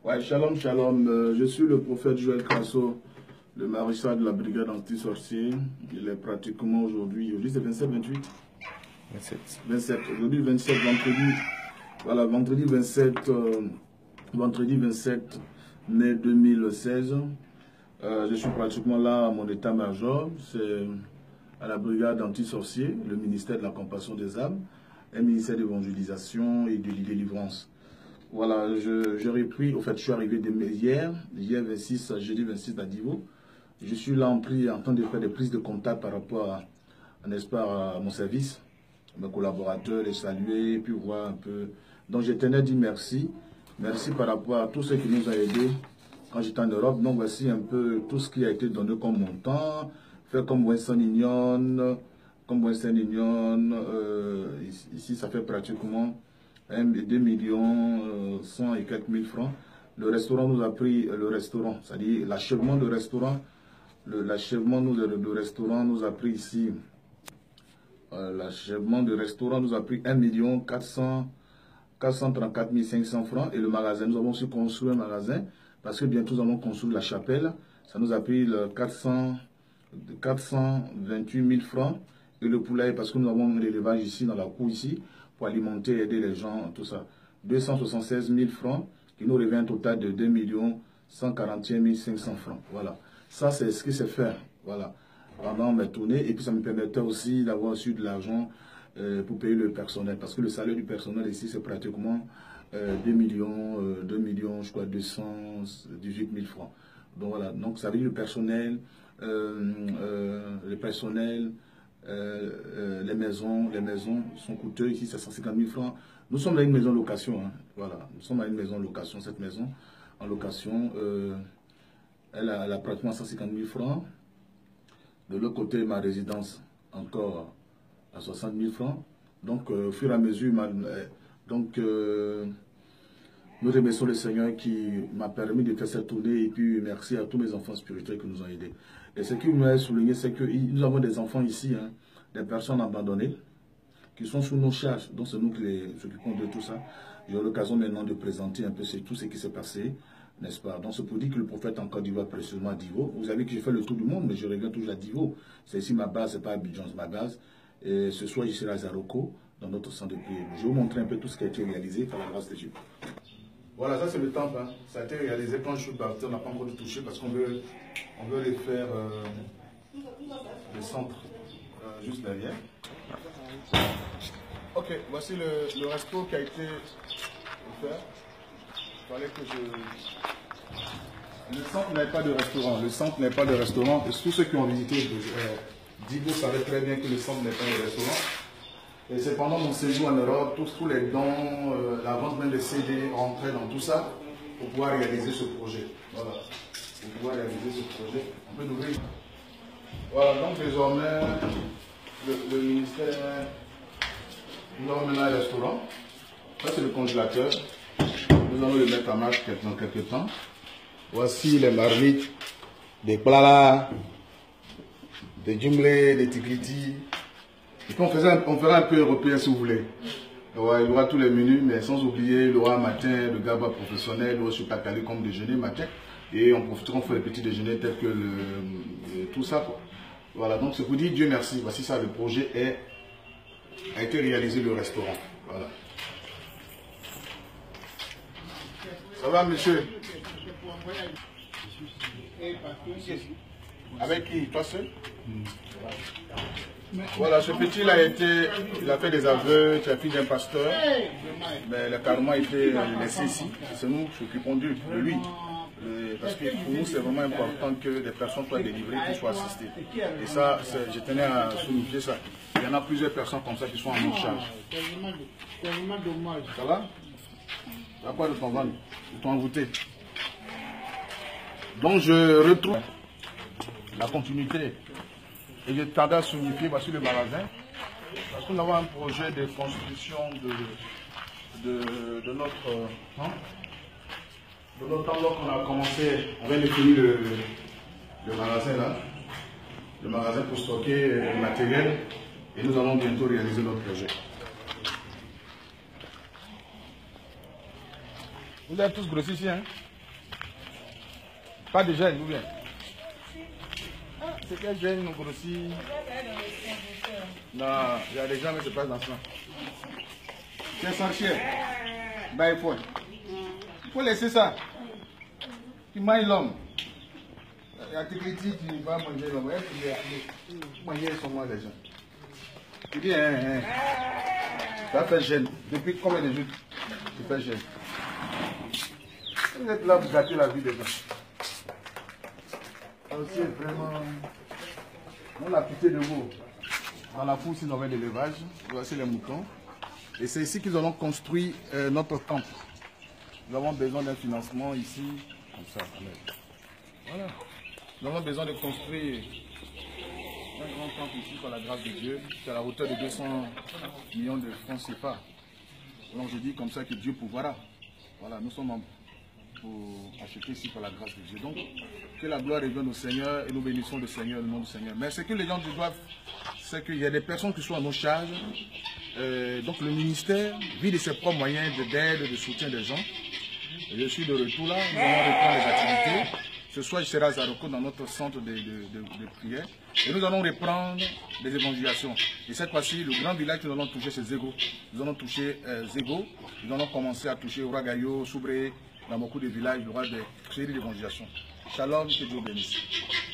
Ouais, shalom, shalom. Je suis le prophète Joël Crasso, le maréchal de la brigade anti-sorcier. Il est pratiquement aujourd'hui c'est 27, 28 27. Aujourd'hui 27, vendredi. Voilà, vendredi 27 mai 2016. Je suis pratiquement là à mon état-major. C'est à la brigade anti-sorcier, le ministère de la compassion des âmes, un ministère d'évangélisation et de délivrance. Voilà, j'ai repris, au fait, je suis arrivé hier 26, jeudi 26 à Divo. Je suis là en train de faire des prises de contact par rapport n'est-ce pas, à mon service, mes collaborateurs, les saluer, puis voir un peu. Donc, je tenais à dire merci. Merci par rapport à tous ceux qui nous ont aidés quand j'étais en Europe. Donc, voici un peu tout ce qui a été donné comme montant. Fait comme Western Union, ici, ça fait pratiquement 2 millions 100 et quelques mille francs. Le restaurant nous a pris, c'est-à-dire l'achèvement du restaurant, du restaurant nous a pris ici, l'achèvement du restaurant nous a pris 1 million 434 500 francs. Et le magasin, nous avons aussi construit un magasin, parce que bientôt nous allons construire la chapelle. Ça nous a pris 428 000 francs. Et le poulailler, parce que nous avons un élevage ici, dans la cour ici, pour alimenter, aider les gens, tout ça. 276 000 francs, qui nous revient un total de 2 141 500 francs. Voilà. Ça, c'est ce qui s'est fait. Voilà. Pendant mes tournées. Et puis, ça me permettait aussi d'avoir reçu de l'argent pour payer le personnel. Parce que le salaire du personnel ici, c'est pratiquement 2 millions, je crois, 218 000 francs. Donc, voilà. Donc, ça veut dire le personnel, les maisons sont coûteuses. Ici, c'est 150 000 francs. Nous sommes à une maison location. Hein. Voilà. Nous sommes à une maison location. Cette maison en location, elle a pratiquement 150 000 francs. De l'autre côté, ma résidence, encore à 60 000 francs. Donc, au fur et à mesure, nous remercions le Seigneur qui m'a permis de faire cette tournée. Et puis, merci à tous mes enfants spirituels qui nous ont aidés. Et ce qui m'a souligné, c'est que nous avons des enfants ici, hein, des personnes abandonnées, qui sont sous nos charges. Donc, c'est nous qui les occupons de tout ça. J'ai l'occasion maintenant de présenter un peu tout ce qui s'est passé, n'est-ce pas? Donc, c'est pour dire que le prophète en Côte d'Ivoire, précisément à Divo. Vous savez que j'ai fait le tour du monde, mais je reviens toujours à Divo. C'est ici ma base, c'est pas Abidjan, c'est ma base. Et ce soir, je serai à Zaroko, dans notre centre de prière. Je vais vous montrer un peu tout ce qui a été réalisé par la grâce de Dieu. Voilà, ça c'est le temple. Hein. Ça a été réalisé quand je suis parti, on n'a pas encore touché parce qu'on veut les faire le centre juste derrière. Ok, voici le resto qui a été offert. Il fallait que Le centre n'est pas de restaurant. Le centre n'est pas de restaurant. Et tous ceux qui ont visité Divo savaient très bien que le centre n'est pas de restaurant. Et c'est pendant mon séjour en Europe, tous les dons, la vente même des CD rentraient dans tout ça pour pouvoir réaliser ce projet. Voilà. Pour pouvoir réaliser ce projet. On peut l'ouvrir. Voilà, donc désormais, le ministère, nous avons maintenant un restaurant. Ça, c'est le congélateur. Nous allons le mettre en marche dans quelques temps. Voici les marmites, des plats, des djumblés, des tikliti. Et puis on fera un peu européen si vous voulez. Ouais, il y aura tous les menus, mais sans oublier, il y aura un matin le gaba professionnel, il y aura sur Takali comme déjeuner matin. Et on profitera, on fait les petits déjeuners tels que tout ça. Quoi. Voilà, donc c'est pour dire Dieu merci. Voici ça, le projet a été réalisé, le restaurant. Voilà. Ça va, monsieur? Avec qui? Toi seul? Voilà, ce petit il a fait des aveux, c'est la fille d'un pasteur, mais il a carrément été laissé ici. C'est nous qui s'occupons de lui. Parce que pour nous, c'est vraiment important que les personnes soient délivrées, qu'ils soient assistées. Et ça, je tenais à souligner ça. Il y en a plusieurs personnes comme ça qui sont en notre charge. Ça va? À quoi de ton ventre? De ton envoûté? Donc je retrouve la continuité. Et je tardais à signifier, voici le magasin. Parce que nous avons un projet de construction de notre enveloppe qu'on a commencé. On vient de finir le magasin là. Le magasin pour stocker le matériel. Et nous allons bientôt réaliser notre projet. Vous êtes tous grossis ici, hein? Pas de gêne, ou bien? C'est quel gêne, nous grossit? Non, il y a des gens, mais c'est pas dans ça. C'est sorcier. Ben, il faut laisser ça. Tu manges l'homme. Il y a des critiques qui vont manger l'homme. Il faut manger seulement les gens. Tu dis, ça fait gêne. Depuis combien de jours tu fais gêne? Vous êtes là pour gâter la vie des gens. Aussi, vraiment, on a pitié de vous. Dans la foule, nous avons de l'élevage. Voici les moutons. Et c'est ici qu'ils ont construit notre camp. Nous avons besoin d'un financement ici. Comme ça. Voilà. Nous avons besoin de construire un grand camp ici par la grâce de Dieu. C'est à la hauteur de 200 millions de francs CFA. Donc je dis comme ça que Dieu pourvoira. Voilà, nous sommes pour acheter ici par la grâce de Dieu. Donc, que la gloire revienne au Seigneur et nous bénissons le Seigneur, le nom du Seigneur. Mais ce que les gens doivent, c'est qu'il y a des personnes qui sont à nos charges. Donc le ministère vit de ses propres moyens d'aide, de soutien des gens. Et je suis de retour là, nous allons reprendre les activités. Ce soir, je serai à Zaroko dans notre centre de prière. Et nous allons reprendre les évangélisations. Et cette fois-ci, le grand village que nous allons toucher, c'est Zego. Nous allons toucher Zego. Nous allons commencer à toucher Ouragayo, Soubré, dans beaucoup de villages, il y aura des séries d'évangélisation. Shalom, que Dieu bénisse.